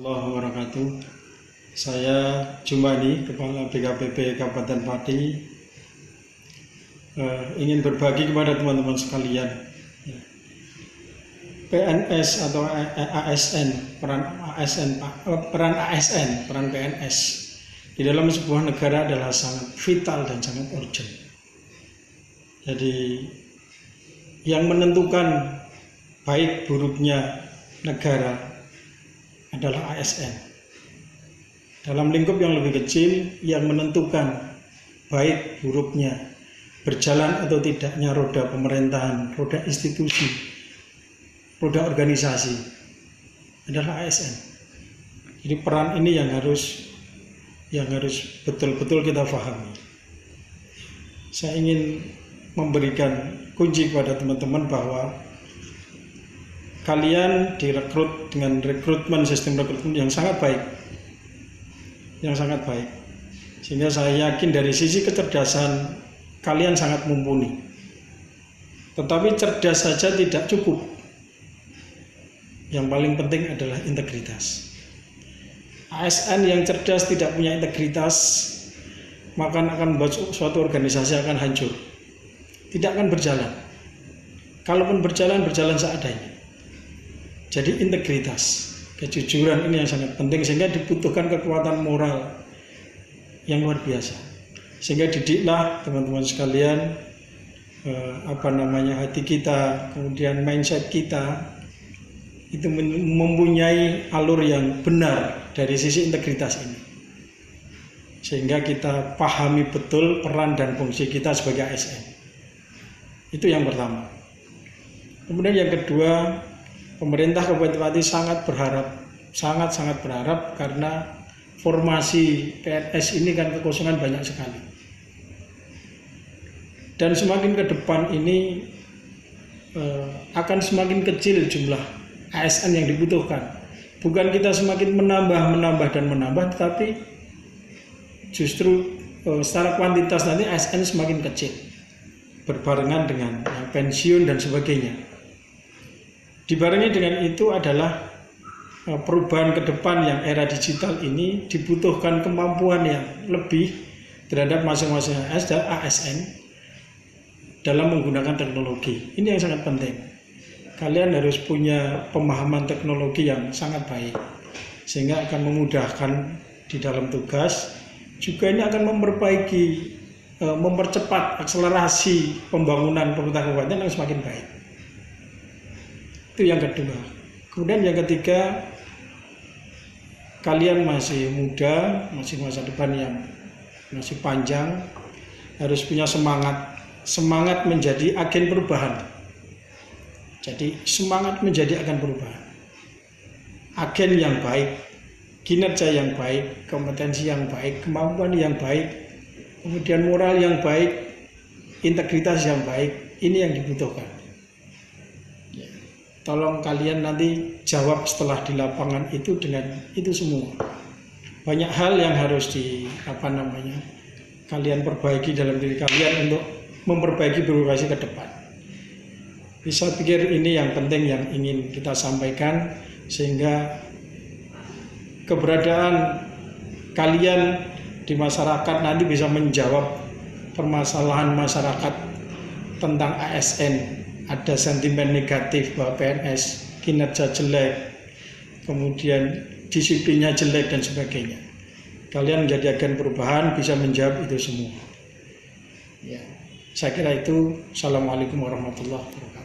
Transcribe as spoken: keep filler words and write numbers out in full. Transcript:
Warahmatullahi wabarakatuh. Saya Jumani, Kepala B K P B Kabupaten Pati, eh, ingin berbagi kepada teman-teman sekalian. P N S atau A S N, peran A S N, peran A S N, peran P N S di dalam sebuah negara adalah sangat vital dan sangat urgent. Jadi yang menentukan baik buruknya negara adalah A S N. Dalam lingkup yang lebih kecil, yang menentukan baik buruknya, berjalan atau tidaknya roda pemerintahan, roda institusi, roda organisasi adalah A S N. Jadi peran ini yang harus yang harus betul-betul kita pahami. Saya ingin memberikan kunci kepada teman-teman bahwa kalian direkrut dengan rekrutmen, sistem rekrutmen yang sangat baik, yang sangat baik, sehingga saya yakin dari sisi kecerdasan kalian sangat mumpuni. Tetapi cerdas saja tidak cukup. Yang paling penting adalah integritas. A S N yang cerdas tidak punya integritas, maka akan membuat suatu organisasi akan hancur, tidak akan berjalan. Kalaupun berjalan, berjalan seadanya. Jadi integritas, kejujuran ini yang sangat penting, sehingga dibutuhkan kekuatan moral yang luar biasa. Sehingga didiklah teman-teman sekalian, eh, apa namanya hati kita, kemudian mindset kita itu mempunyai alur yang benar dari sisi integritas ini. Sehingga kita pahami betul peran dan fungsi kita sebagai A S N. Itu yang pertama. Kemudian yang kedua, pemerintah Kabupaten Pati sangat berharap, sangat-sangat berharap karena formasi P N S ini kan kekosongan banyak sekali. Dan semakin ke depan ini eh, akan semakin kecil jumlah A S N yang dibutuhkan. Bukan kita semakin menambah, menambah dan menambah, tetapi justru eh, secara kuantitas nanti A S N semakin kecil, berbarengan dengan yang pensiun dan sebagainya. Dibarengi dengan itu adalah perubahan ke depan yang era digital ini dibutuhkan kemampuan yang lebih terhadap masing-masing A S N dalam menggunakan teknologi. Ini yang sangat penting. Kalian harus punya pemahaman teknologi yang sangat baik, sehingga akan memudahkan di dalam tugas. Juga ini akan memperbaiki, mempercepat akselerasi pembangunan pemerintah kabupaten yang semakin baik. Itu yang kedua. Kemudian yang ketiga, kalian masih muda, masih masa depan yang masih panjang, harus punya semangat, semangat menjadi agen perubahan. Jadi semangat menjadi agen perubahan, agen yang baik, kinerja yang baik, kompetensi yang baik, kemampuan yang baik, kemudian moral yang baik, integritas yang baik, ini yang dibutuhkan. Tolong kalian nanti jawab setelah di lapangan itu dengan itu semua. Banyak hal yang harus di apa namanya kalian perbaiki dalam diri kalian untuk memperbaiki birokrasi ke depan. Bisa pikir ini yang penting yang ingin kita sampaikan, sehingga keberadaan kalian di masyarakat nanti bisa menjawab permasalahan masyarakat tentang A S N. Ada sentimen negatif bahwa P N S kinerja jelek, kemudian disiplinnya jelek dan sebagainya. Kalian menjadi agen perubahan, bisa menjawab itu semua. Ya, saya kira itu. Assalamualaikum warahmatullahi wabarakatuh.